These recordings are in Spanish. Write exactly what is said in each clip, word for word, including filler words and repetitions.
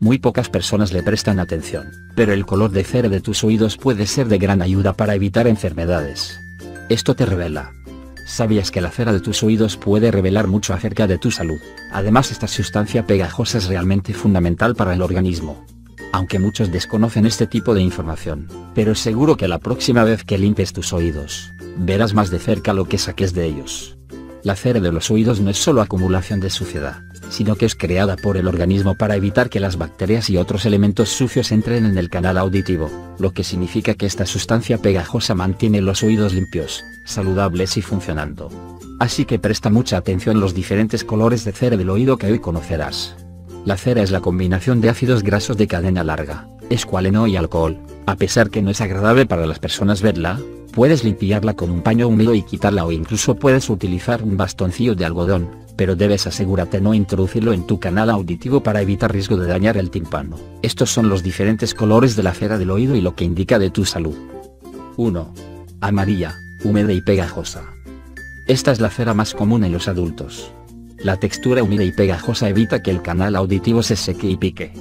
muy pocas personas le prestan atención, pero el color de cera de tus oídos puede ser de gran ayuda para evitar enfermedades. Esto te revela. ¿Sabías que la cera de tus oídos puede revelar mucho acerca de tu salud? Además, esta sustancia pegajosa es realmente fundamental para el organismo. Aunque muchos desconocen este tipo de información, pero seguro que la próxima vez que limpies tus oídos, verás más de cerca lo que saques de ellos. La cera de los oídos no es solo acumulación de suciedad, sino que es creada por el organismo para evitar que las bacterias y otros elementos sucios entren en el canal auditivo, lo que significa que esta sustancia pegajosa mantiene los oídos limpios, saludables y funcionando. Así que presta mucha atención a los diferentes colores de cera del oído que hoy conocerás. La cera es la combinación de ácidos grasos de cadena larga, escualeno y alcohol. A pesar que no es agradable para las personas verla, puedes limpiarla con un paño húmedo y quitarla, o incluso puedes utilizar un bastoncillo de algodón, pero debes asegurarte no introducirlo en tu canal auditivo para evitar riesgo de dañar el tímpano. Estos son los diferentes colores de la cera del oído y lo que indica de tu salud. uno. Amarilla, húmeda y pegajosa. Esta es la cera más común en los adultos. La textura húmeda y pegajosa evita que el canal auditivo se seque y pique.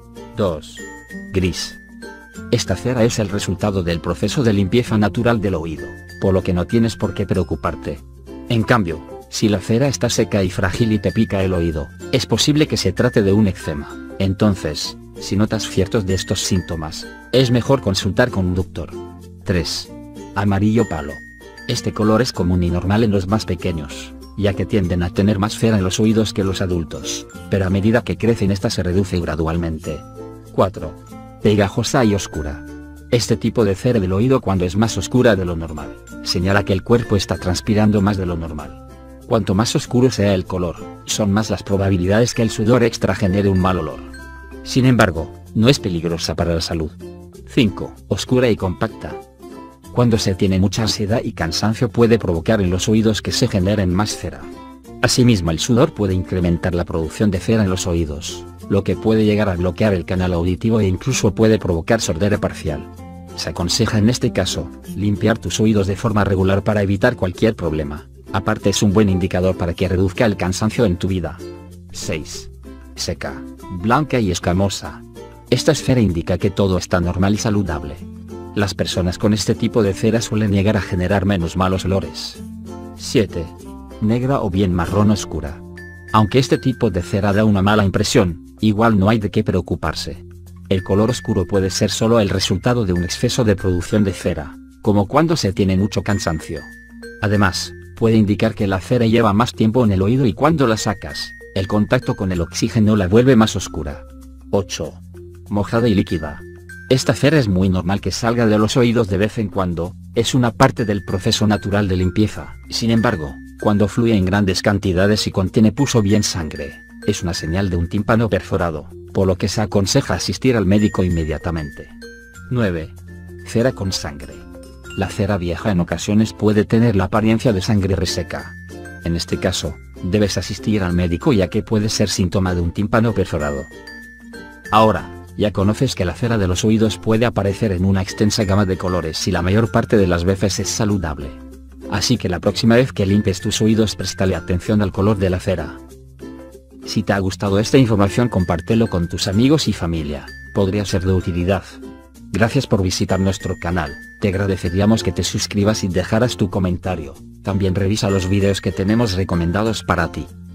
dos. Gris. Esta cera es el resultado del proceso de limpieza natural del oído, por lo que no tienes por qué preocuparte. En cambio, si la cera está seca y frágil y te pica el oído, es posible que se trate de un eczema. Entonces, si notas ciertos de estos síntomas, es mejor consultar con un doctor. tres. Amarillo palo. Este color es común y normal en los más pequeños, ya que tienden a tener más cera en los oídos que los adultos, pero a medida que crecen esta se reduce gradualmente. cuatro. Pegajosa y oscura. Este tipo de cera del oído, cuando es más oscura de lo normal, señala que el cuerpo está transpirando más de lo normal. Cuanto más oscuro sea el color, son más las probabilidades que el sudor extra genere un mal olor. Sin embargo, no es peligrosa para la salud. cinco. Oscura y compacta. Cuando se tiene mucha ansiedad y cansancio puede provocar en los oídos que se generen más cera. Asimismo, el sudor puede incrementar la producción de cera en los oídos, lo que puede llegar a bloquear el canal auditivo e incluso puede provocar sordera parcial. Se aconseja en este caso, limpiar tus oídos de forma regular para evitar cualquier problema. Aparte, es un buen indicador para que reduzca el cansancio en tu vida. seis. Seca, blanca y escamosa. Esta cera indica que todo está normal y saludable. Las personas con este tipo de cera suelen llegar a generar menos malos olores. siete. Negra o bien marrón oscura. Aunque este tipo de cera da una mala impresión, igual no hay de qué preocuparse. El color oscuro puede ser solo el resultado de un exceso de producción de cera, como cuando se tiene mucho cansancio. Además, puede indicar que la cera lleva más tiempo en el oído y cuando la sacas, el contacto con el oxígeno la vuelve más oscura. ocho. Mojada y líquida. Esta cera es muy normal que salga de los oídos de vez en cuando, es una parte del proceso natural de limpieza. Sin embargo, cuando fluye en grandes cantidades y contiene pus o bien sangre, es una señal de un tímpano perforado, por lo que se aconseja asistir al médico inmediatamente. nueve. Cera con sangre. La cera vieja en ocasiones puede tener la apariencia de sangre reseca. En este caso, debes asistir al médico ya que puede ser síntoma de un tímpano perforado. Ahora, ya conoces que la cera de los oídos puede aparecer en una extensa gama de colores y la mayor parte de las veces es saludable. Así que la próxima vez que limpies tus oídos, préstale atención al color de la cera. Si te ha gustado esta información, compártelo con tus amigos y familia, podría ser de utilidad. Gracias por visitar nuestro canal, te agradeceríamos que te suscribas y dejaras tu comentario. También revisa los vídeos que tenemos recomendados para ti.